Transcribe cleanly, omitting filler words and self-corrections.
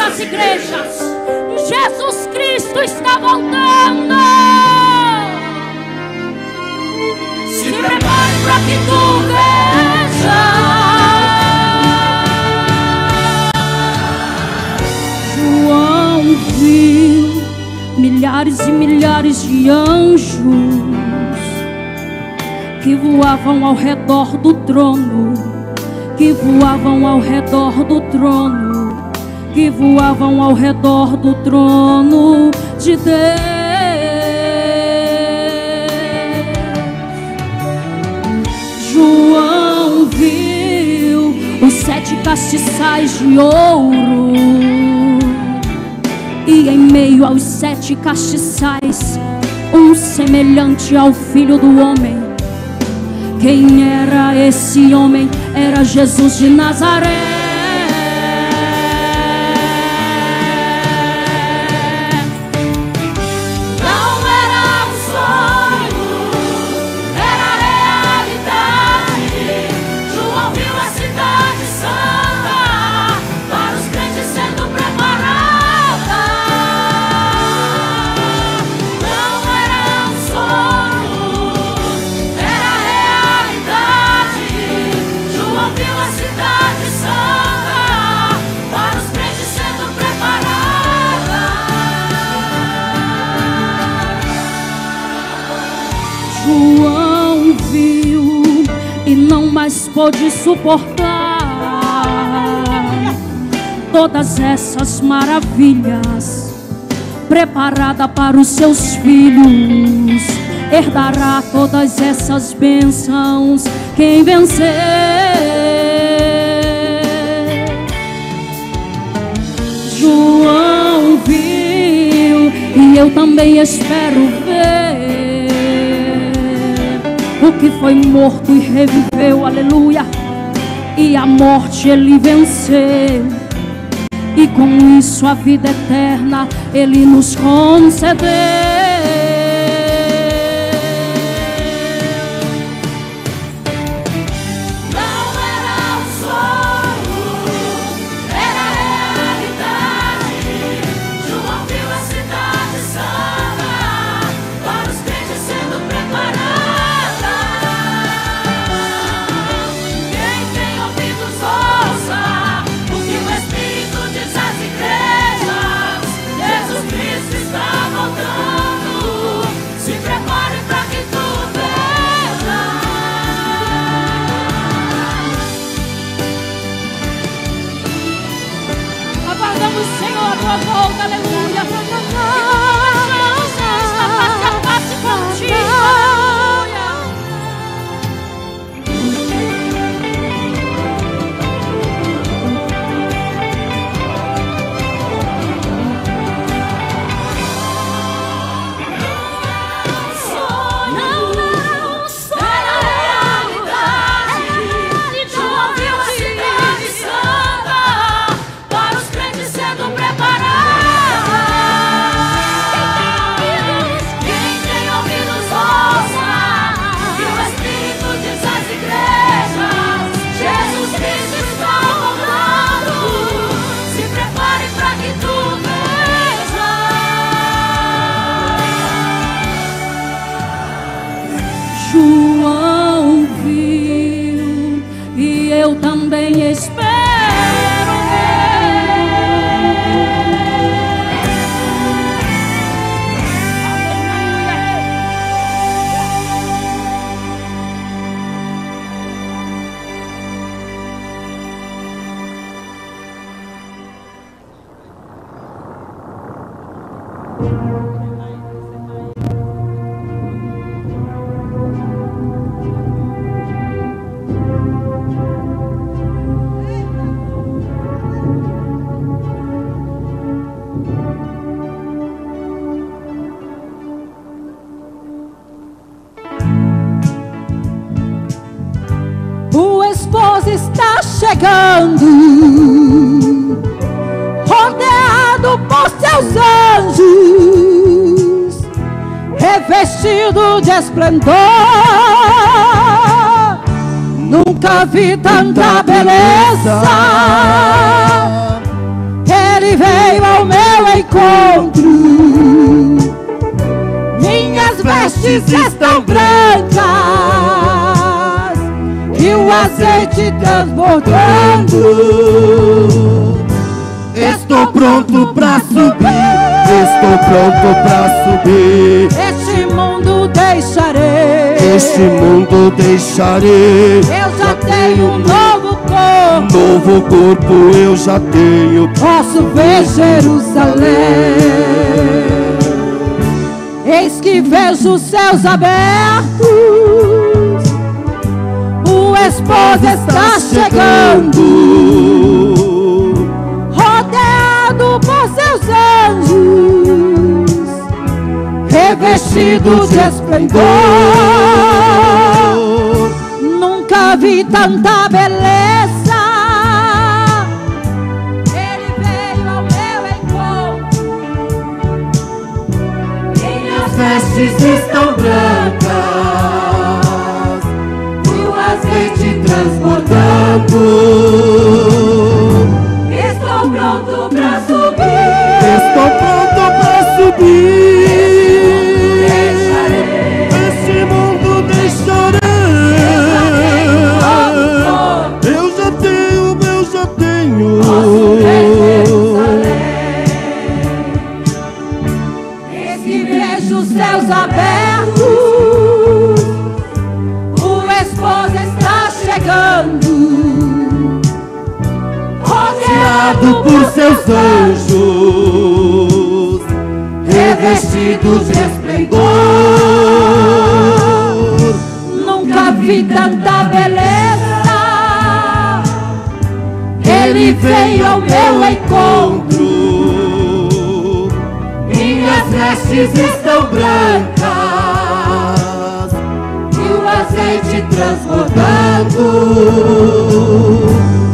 das igrejas. Jesus Cristo está voltando. Se prepare para que tu veja. João viu milhares e milhares de anjos que voavam ao redor do trono, que voavam ao redor do trono, que voavam ao redor do trono de Deus. João viu os 7 castiçais de ouro, e em meio aos 7 castiçais, um semelhante ao Filho do Homem. Quem era esse homem? Era Jesus de Nazaré. João viu e não mais pôde suportar todas essas maravilhas preparada para os seus filhos. Herdará todas essas bênçãos quem vencer. João viu e eu também espero ver o que foi morto e reviveu, aleluia. E a morte ele venceu, e com isso a vida eterna ele nos concedeu. Senhor, tua volta, aleluia. Jesus está face a face contigo, aleluia. João viu e eu também espero está chegando, rodeado por seus anjos, revestido de esplendor. Nunca vi tanta beleza. Ele veio ao meu encontro. Minhas vestes estão brancas e o azeite transbordando. Estou pronto pra subir, estou pronto pra subir. Este mundo deixarei, Este mundo deixarei. eu já tenho um novo corpo. Novo corpo eu já tenho. Posso ver Jerusalém. Eis que vejo os céus abertos, o esposo está chegando, rodeado por seus anjos, revestido de esplendor. Nunca vi tanta beleza. Ele veio ao meu encontro. Minhas vestes estão brancas e o azeite transbordando. Estou pronto pra subir. Estou pronto pra subir. Este mundo deixarei. Eu já tenho. Eis que vejo os céus abertos, o esposo está chegando, Rodeado por seus anjos, revestidos de esplendor. Nunca vi tanta beleza. Ele veio ao meu encontro. Minhas vestes estão brancas E o azeite transbordando.